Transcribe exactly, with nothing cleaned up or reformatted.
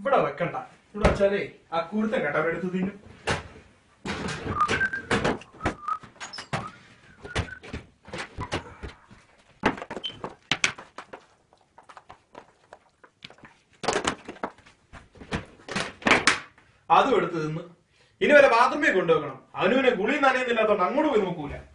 ഇവിടെ വെക്കണ്ട. ഇവിടെ വെച്ചാലേ ആ കുരുത്തം കേട്ട അവരെടുത്ത് തിന്നും. അതും എടുത്ത് തിന്ന്. ഇനി വരെ ബാത്റൂമിൽ കൊണ്ടുവെക്കണം. അവന് പിന്നെ ഗുളിയും നനയുന്നില്ലാത്തോണ്ട് അങ്ങോട്ട് പോയി നോക്കൂല.